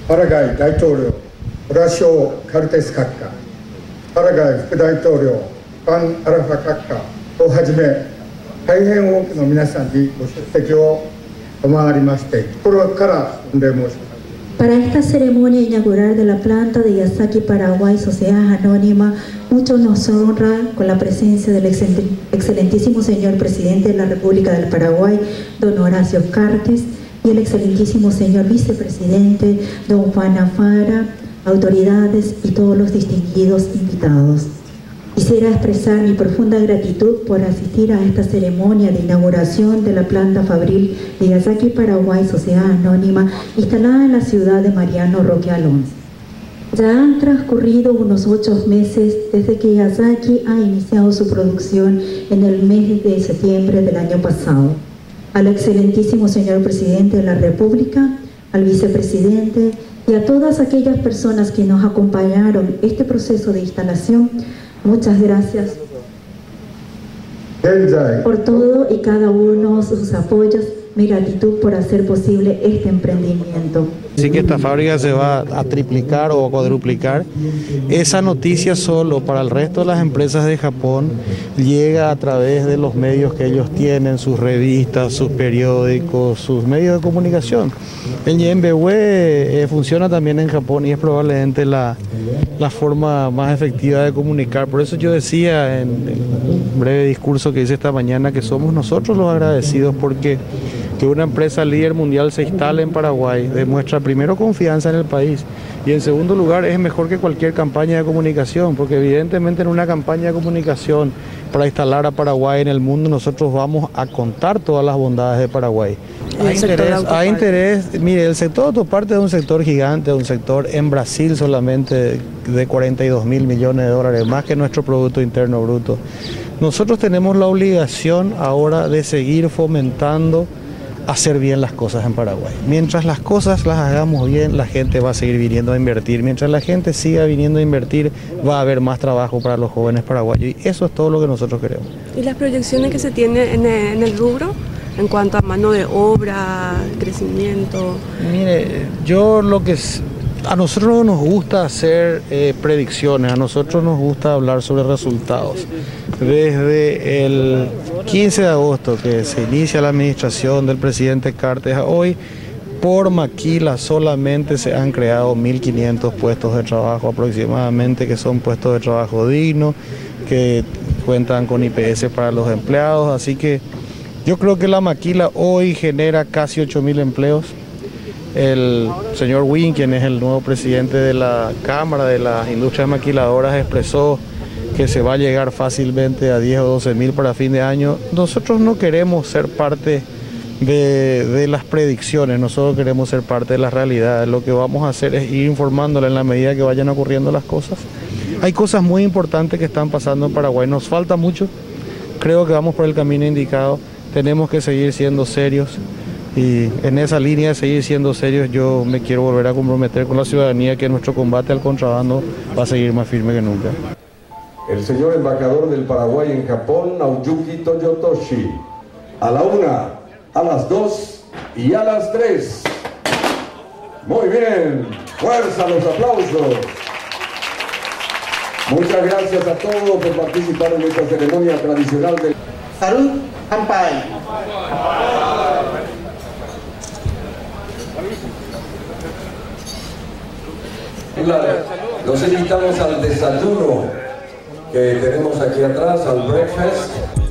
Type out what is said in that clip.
パラガイ大統領ホラシオ・カルテス閣下、パラガイ副大統領ファン・アラファ閣下をはじめ、大変多くの皆さんにご出席を賜りまして、心から御礼申します。 Para esta ceremonia inaugural de la planta de Yazaki Paraguay Sociedad Anónima, mucho nos honra con la presencia del excelentísimo señor presidente de la República del Paraguay, don Horacio Cartes, y el excelentísimo señor vicepresidente, don Juan Afara, autoridades y todos los distinguidos invitados. Quisiera expresar mi profunda gratitud por asistir a esta ceremonia de inauguración de la planta fabril de Yazaki Paraguay Sociedad Anónima, instalada en la ciudad de Mariano Roque Alonso. Ya han transcurrido unos 8 meses desde que Yazaki ha iniciado su producción en el mes de septiembre del año pasado. Al excelentísimo señor presidente de la República, al vicepresidente y a todas aquellas personas que nos acompañaron en este proceso de instalación, muchas gracias por todo y cada uno de sus apoyos. Mi gratitud por hacer posible este emprendimiento. Así que esta fábrica se va a triplicar o a cuadruplicar. Esa noticia solo para el resto de las empresas de Japón llega a través de los medios que ellos tienen, sus revistas, sus periódicos, sus medios de comunicación. El JMBW funciona también en Japón y es probablemente la forma más efectiva de comunicar. Por eso yo decía en el breve discurso que hice esta mañana que somos nosotros los agradecidos, porque que una empresa líder mundial se instale en Paraguay demuestra primero confianza en el país y en segundo lugar es mejor que cualquier campaña de comunicación, porque evidentemente en una campaña de comunicación para instalar a Paraguay en el mundo nosotros vamos a contar todas las bondades de Paraguay. Hay interés, mire, el sector autoparte es un sector gigante, un sector en Brasil solamente de 42.000 millones de dólares, más que nuestro Producto Interno Bruto. Nosotros tenemos la obligación ahora de seguir fomentando hacer bien las cosas en Paraguay. Mientras las cosas las hagamos bien, la gente va a seguir viniendo a invertir. Mientras la gente siga viniendo a invertir, va a haber más trabajo para los jóvenes paraguayos. Y eso es todo lo que nosotros queremos. ¿Y las proyecciones que se tienen en el rubro en cuanto a mano de obra, crecimiento? Mire, a nosotros no nos gusta hacer predicciones, a nosotros nos gusta hablar sobre resultados. Desde el 15 de agosto que se inicia la administración del presidente Cartes a hoy, por Maquila solamente se han creado 1.500 puestos de trabajo aproximadamente, que son puestos de trabajo dignos, que cuentan con IPS para los empleados, así que yo creo que la Maquila hoy genera casi 8.000 empleos. El señor Wynn, quien es el nuevo presidente de la Cámara de las Industrias Maquiladoras, expresó que se va a llegar fácilmente a 10 o 12.000 para fin de año. Nosotros no queremos ser parte de las predicciones, nosotros queremos ser parte de la realidad. Lo que vamos a hacer es ir informándole en la medida que vayan ocurriendo las cosas. Hay cosas muy importantes que están pasando en Paraguay, nos falta mucho, creo que vamos por el camino indicado, tenemos que seguir siendo serios. Y en esa línea de seguir siendo serios, yo me quiero volver a comprometer con la ciudadanía que nuestro combate al contrabando va a seguir más firme que nunca. El señor embajador del Paraguay en Japón, Naoyuki Toyotoshi, a la 1, a las 2 y a las 3. Muy bien, fuerza, los aplausos. Muchas gracias a todos por participar en esta ceremonia tradicional del... Salud, Kampai. Los invitamos al desayuno que tenemos aquí atrás, al breakfast.